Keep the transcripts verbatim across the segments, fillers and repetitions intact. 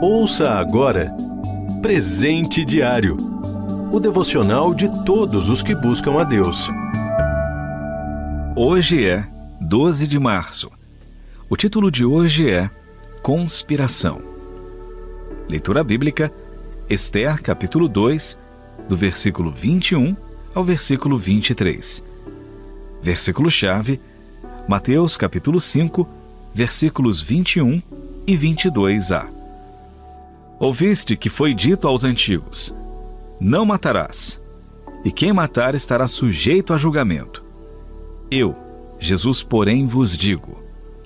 Ouça agora Presente Diário, o devocional de todos os que buscam a Deus. Hoje é doze de março. O título de hoje é Conspiração. Leitura bíblica, Esther, capítulo dois, do versículo vinte e um ao versículo vinte e três. Versículo-chave, Mateus, capítulo cinco, versículos vinte e um e vinte e dois a. Ouviste que foi dito aos antigos: não matarás, e quem matar estará sujeito a julgamento. Eu, Jesus, porém, vos digo.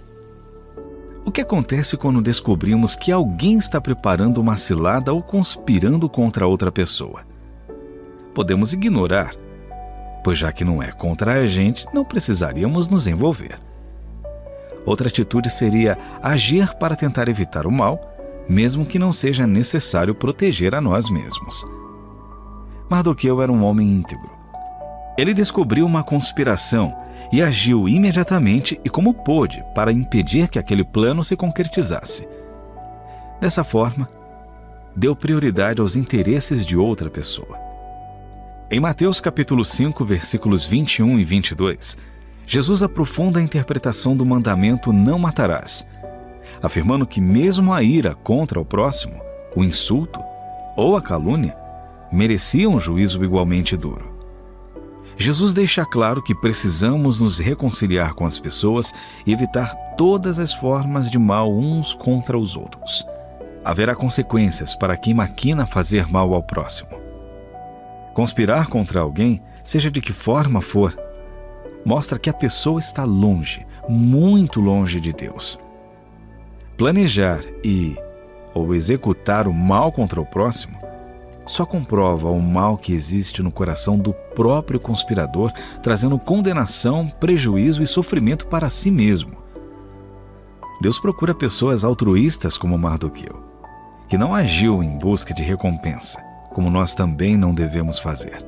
O que acontece quando descobrimos que alguém está preparando uma cilada ou conspirando contra outra pessoa? Podemos ignorar, pois já que não é contra a gente, não precisaríamos nos envolver. Outra atitude seria agir para tentar evitar o mal, mesmo que não seja necessário proteger a nós mesmos. Mardoqueu era um homem íntegro. Ele descobriu uma conspiração e agiu imediatamente e como pôde para impedir que aquele plano se concretizasse. Dessa forma, deu prioridade aos interesses de outra pessoa. Em Mateus capítulo cinco, versículos vinte e um e vinte e dois, Jesus aprofunda a interpretação do mandamento não matarás, afirmando que mesmo a ira contra o próximo, o insulto ou a calúnia mereciam um juízo igualmente duro. Jesus deixa claro que precisamos nos reconciliar com as pessoas e evitar todas as formas de mal uns contra os outros. Haverá consequências para quem maquina fazer mal ao próximo. Conspirar contra alguém, seja de que forma for, mostra que a pessoa está longe, muito longe de Deus. Planejar e ou executar o mal contra o próximo só comprova o mal que existe no coração do próprio conspirador, trazendo condenação, prejuízo e sofrimento para si mesmo. Deus procura pessoas altruístas como Mardoqueu, que não agiu em busca de recompensa, como nós também não devemos fazer.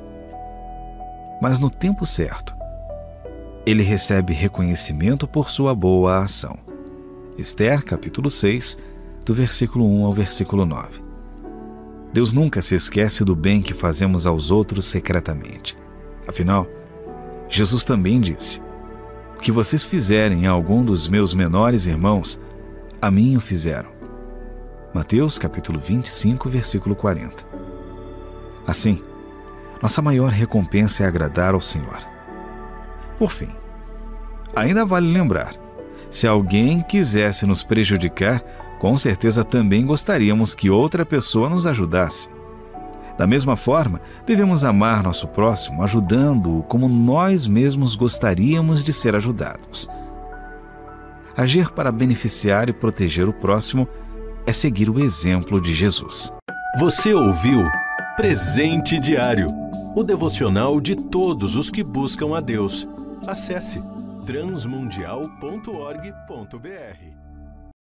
Mas no tempo certo, ele recebe reconhecimento por sua boa ação. Esther, capítulo seis, do versículo um ao versículo nove. Deus nunca se esquece do bem que fazemos aos outros secretamente. Afinal, Jesus também disse: o que vocês fizerem a algum dos meus menores irmãos, a mim o fizeram. Mateus, capítulo vinte e cinco, versículo quarenta. Assim, nossa maior recompensa é agradar ao Senhor. Por fim, ainda vale lembrar, se alguém quisesse nos prejudicar, com certeza também gostaríamos que outra pessoa nos ajudasse. Da mesma forma, devemos amar nosso próximo, ajudando-o como nós mesmos gostaríamos de ser ajudados. Agir para beneficiar e proteger o próximo é seguir o exemplo de Jesus. Você ouviu Presente Diário, o devocional de todos os que buscam a Deus. Acesse transmundial ponto org ponto br.